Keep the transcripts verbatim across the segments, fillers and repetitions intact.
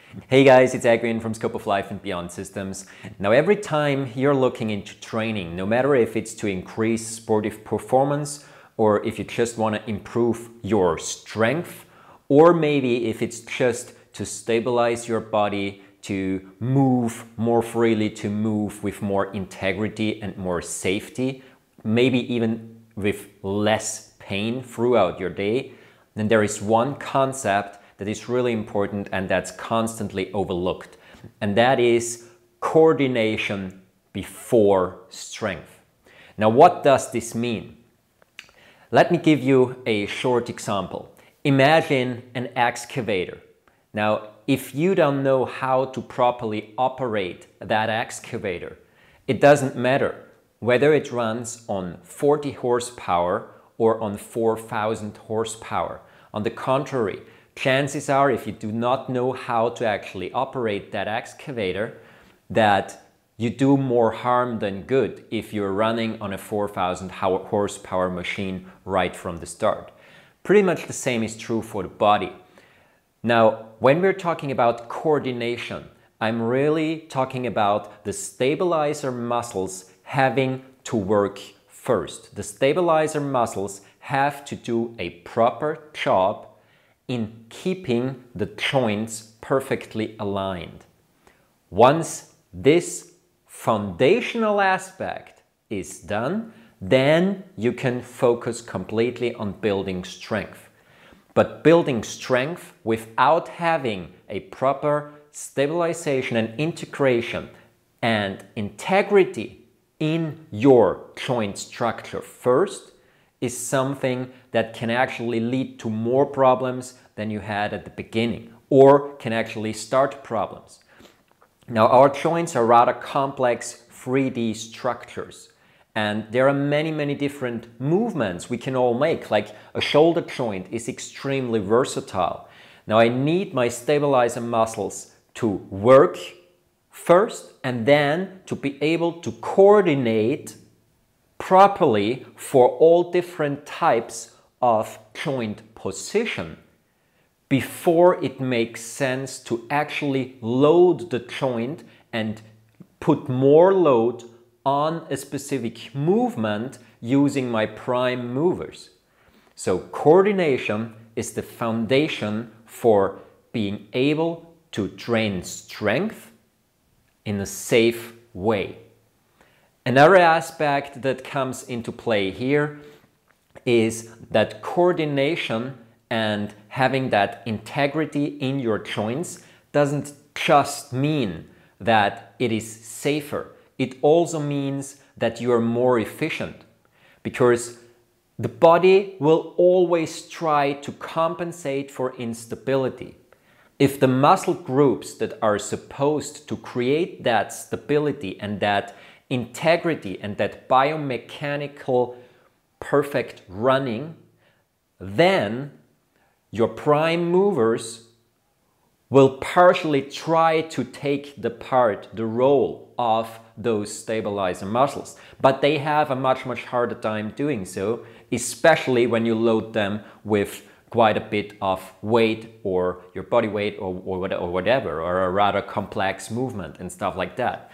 Hey guys, it's Egwin from Scope of Life and Beyond Systems. Now every time you're looking into training, no matter if it's to increase sportive performance or if you just want to improve your strength, or maybe if it's just to stabilize your body, to move more freely, to move with more integrity and more safety, maybe even with less pain throughout your day, then there is one concept that is really important and that's constantly overlooked. And that is coordination before strength. Now, what does this mean? Let me give you a short example. Imagine an excavator. Now, if you don't know how to properly operate that excavator, it doesn't matter whether it runs on forty horsepower or on four thousand horsepower. On the contrary, chances are, if you do not know how to actually operate that excavator, that you do more harm than good if you're running on a four thousand horsepower machine right from the start. Pretty much the same is true for the body. Now, when we're talking about coordination, I'm really talking about the stabilizer muscles having to work first. The stabilizer muscles have to do a proper job in keeping the joints perfectly aligned. Once this foundational aspect is done, then you can focus completely on building strength. But building strength without having a proper stabilization and integration and integrity in your joint structure first is something that can actually lead to more problems than you had at the beginning, or can actually start problems. Now, our joints are rather complex three D structures, and there are many, many different movements we can all make. Like a shoulder joint is extremely versatile. Now, I need my stabilizer muscles to work first and then to be able to coordinate properly for all different types of joint position before it makes sense to actually load the joint and put more load on a specific movement using my prime movers. So coordination is the foundation for being able to train strength in a safe way. Another aspect that comes into play here is that coordination and having that integrity in your joints doesn't just mean that it is safer. It also means that you are more efficient, because the body will always try to compensate for instability. If the muscle groups that are supposed to create that stability and that integrity and that biomechanical perfect running, then your prime movers will partially try to take the part, the role of those stabilizer muscles. But they have a much, much harder time doing so, especially when you load them with quite a bit of weight, or your body weight, or, or whatever, or a rather complex movement and stuff like that.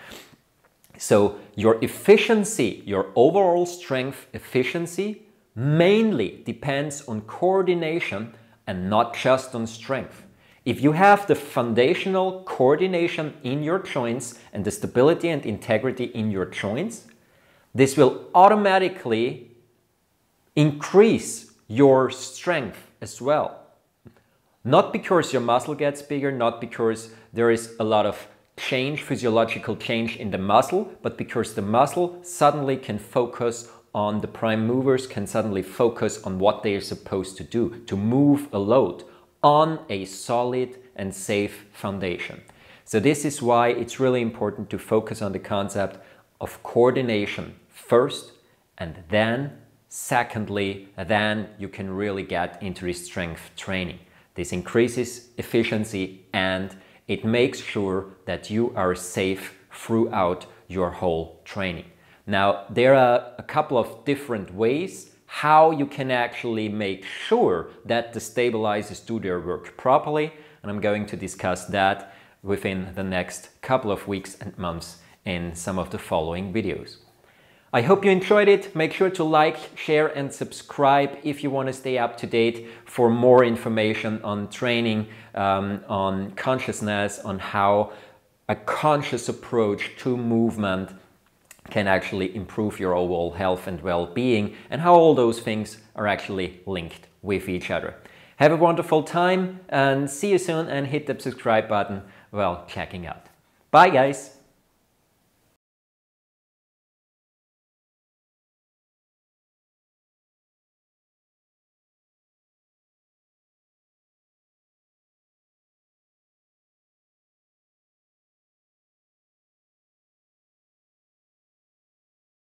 So your efficiency, your overall strength efficiency, mainly depends on coordination and not just on strength. If you have the foundational coordination in your joints and the stability and integrity in your joints, this will automatically increase your strength as well. Not because your muscle gets bigger, not because there is a lot of change, physiological change in the muscle, but because the muscle suddenly can focus on the prime movers, can suddenly focus on what they are supposed to do, to move a load on a solid and safe foundation. So this is why it's really important to focus on the concept of coordination first, and then secondly, then you can really get into the strength training. This increases efficiency and it makes sure that you are safe throughout your whole training. Now, there are a couple of different ways how you can actually make sure that the stabilizers do their work properly, and I'm going to discuss that within the next couple of weeks and months in some of the following videos. I hope you enjoyed it. Make sure to like, share and subscribe if you want to stay up to date for more information on training, um, on consciousness, on how a conscious approach to movement can actually improve your overall health and well-being, and how all those things are actually linked with each other. Have a wonderful time and see you soon, and hit the subscribe button while checking out. Bye guys!